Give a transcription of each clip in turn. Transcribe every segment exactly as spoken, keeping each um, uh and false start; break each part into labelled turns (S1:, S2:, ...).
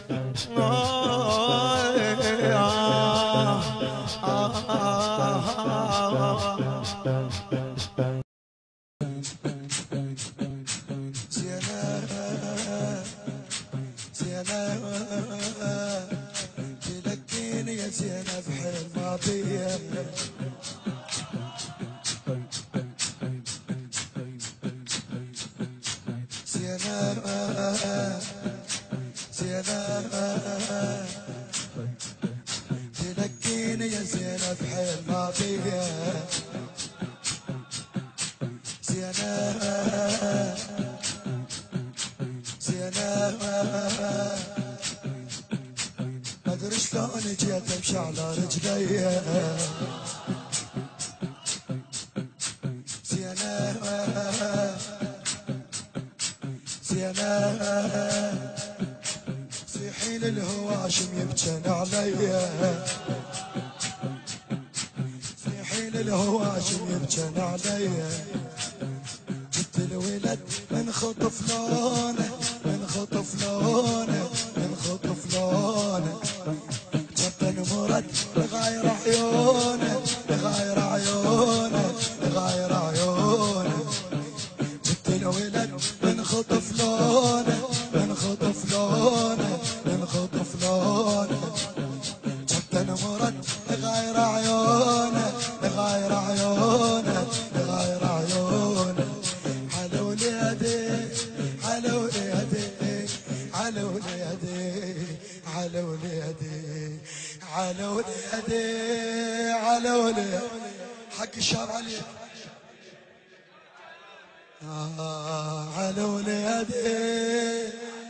S1: تلقيني يا زينب حيل ماضية زينب زينب تلقيني يا زينب حيل ماضية زينب زينب مدري شلون جيت امشي على رجلي زينب زينب صيحي للهواشم يبجن علي صيحي للهواشم يبجن علي جبت الولد من خطف لونه من خطف لونه من خطف لونه جبن مرد لغاير عيونه لغاير عيونه لغاير عيونه جبت الولد من خطف لونه من خطف لونه من خطف لونه جبن مرد لغاير عيونه لغاير عيونه لغاير عيونه على ولادي على ولادي على ولادي على ولادي على ولادي على ولادي حق الشاب علي آه على ولادي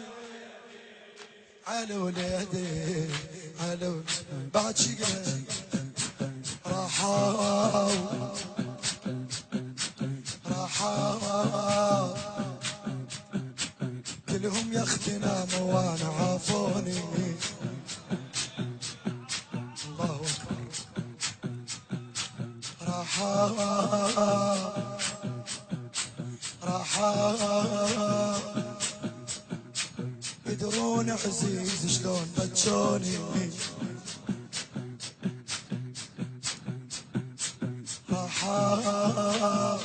S1: على ولادي على ولادي بعد شقة راحوا راحوا كلهم يا اختي ناموا وانا عافوني الله اكبر راحوا راحوا يدرون عزيز شلون بجوني راحوا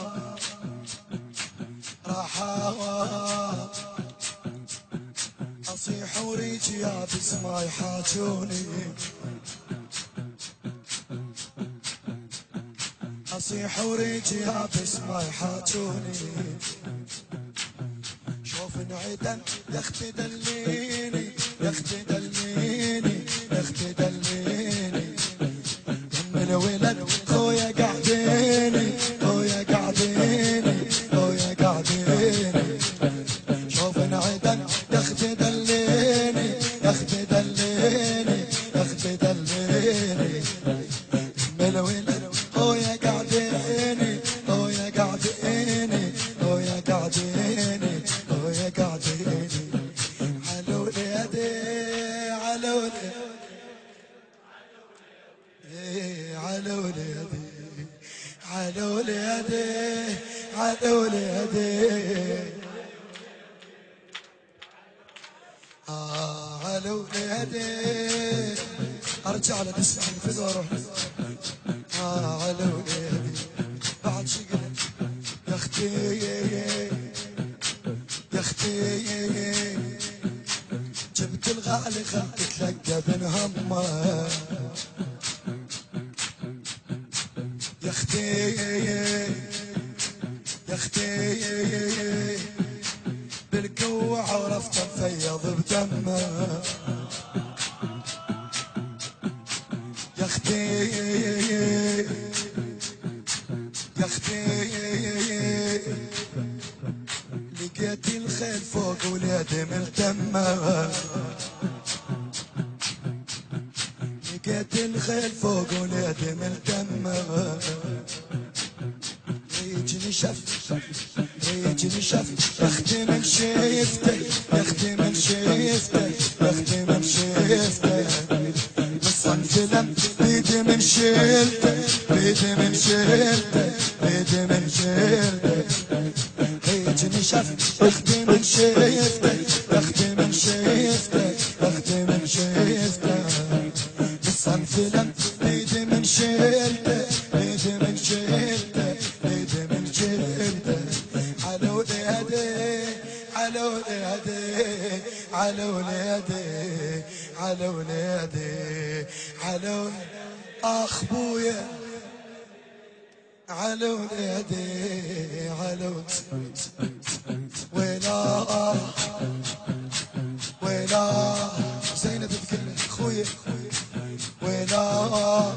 S1: راحوا اصيح وريجي يابس ما يحاجوني اصيح وريجي يابس ما يحاجوني شوف انعدن يا اختي دليني يا اختي دليني يا اختي دليني ام الولد خويا قاعديني خويا قاعديني خويا قاعديني شوف انعدن يا اختي دليني يا اختي دليني يا اختي دليني ام الولد خويا قاعديني خويا قاعديني خويا قاعديني خويا قاعديني على ولادي على ولادي على ولادي على ولادي على ولادي آه على ولادي ارجع له تسمع الفيديو واروح آه على ولادي بعد شقلة يا اختي يا اختي جبت الغالي خلت تلقى بن همه يا اختي يا اختي بالقوة عرفت انفيض بدمه يا اختي يا اختي لقيت الخيل فوق ولادي ملتمه لقيت الخيل فوق ولادي ملتمه يجني شف يجني شف يا اختي من شيفته يا اختي من شيفته يا اختي من شيفته مصنفلم بيدي من شيلته بيدي من شيلته بيدي من شيلته يجني شف يا اختي من شيفته يا اختي من شيفته يا اختي وليدي على وليدي على وليدي اخ بويا على وليدي على وليدي ويلا ويلا زينب بكل خويا ويلا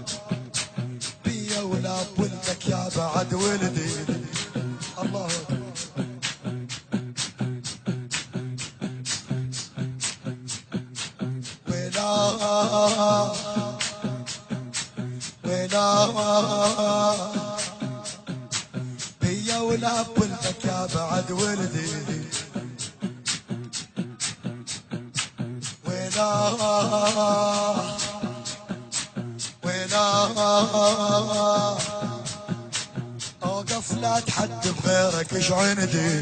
S1: بيا ولا ولدك يا بعد ولدي الله أكبر ويلا ويلا بيا ولا ولدك يا بعد ولدي ويلا ويلا اوقف لا تحد بغيرك ايش عندي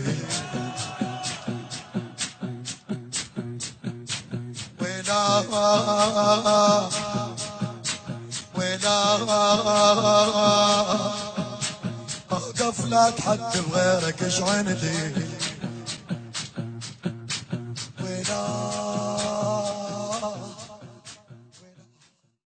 S1: ويلا ويلا اوقف لا تحد بغيرك ايش عندي